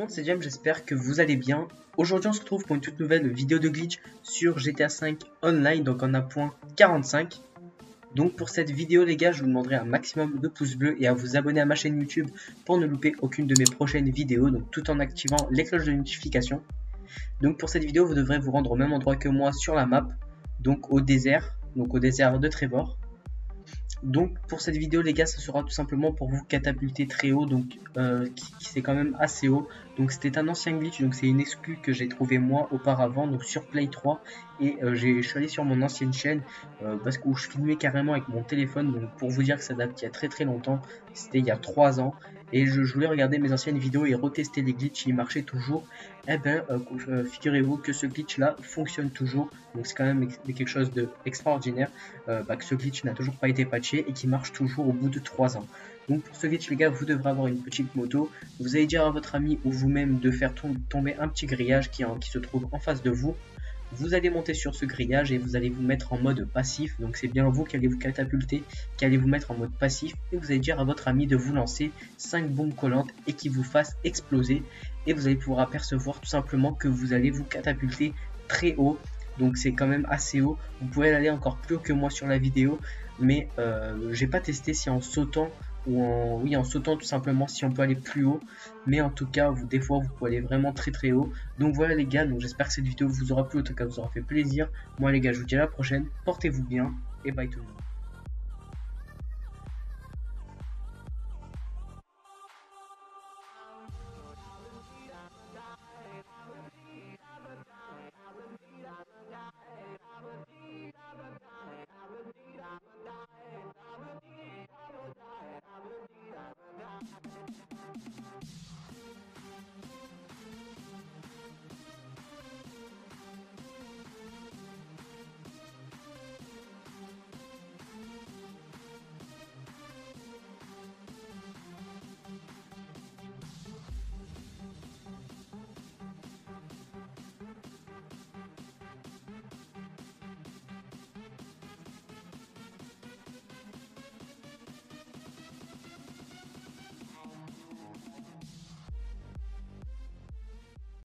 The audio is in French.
c'est James, j'espère que vous allez bien. Aujourd'hui on se retrouve pour une toute nouvelle vidéo de glitch sur GTA V Online, donc on a point 45. Donc pour cette vidéo les gars, je vous demanderai un maximum de pouces bleus et à vous abonner à ma chaîne YouTube pour ne louper aucune de mes prochaines vidéos, donc tout en activant les cloches de notification. Donc pour cette vidéo vous devrez vous rendre au même endroit que moi sur la map, donc au désert de Trevor. Donc pour cette vidéo les gars, ça sera tout simplement pour vous catapulter très haut, donc c'est quand même assez haut. Donc c'était un ancien glitch, donc c'est une exclue que j'ai trouvé moi auparavant, donc sur Play 3. Et je suis allé sur mon ancienne chaîne parce que je filmais carrément avec mon téléphone, donc pour vous dire que ça date il y a très longtemps, c'était il y a 3 ans. Et je voulais regarder mes anciennes vidéos et retester les glitches, ils marchaient toujours. Et ben figurez-vous que ce glitch là fonctionne toujours, donc c'est quand même quelque chose d'extraordinaire que ce glitch n'a toujours pas été patché et qui marche toujours au bout de 3 ans. Donc pour ce glitch les gars, vous devrez avoir une petite moto, vous allez dire à votre ami ou vous-même de faire tomber un petit grillage qui se trouve en face de vous. Vous allez monter sur ce grillage et vous allez vous mettre en mode passif, donc c'est bien vous qui allez vous catapulter, qui allez vous mettre en mode passif, et vous allez dire à votre ami de vous lancer 5 bombes collantes et qui vous fassent exploser, et vous allez pouvoir apercevoir tout simplement que vous allez vous catapulter très haut. Donc c'est quand même assez haut, vous pouvez aller encore plus haut que moi sur la vidéo, mais j'ai pas testé si en sautant ou en sautant tout simplement si on peut aller plus haut, mais en tout cas des fois vous pouvez aller vraiment très haut. Donc voilà les gars, donc j'espère que cette vidéo vous aura plu, en tout cas vous aura fait plaisir. Moi les gars, je vous dis à la prochaine, portez-vous bien et bye tout le monde.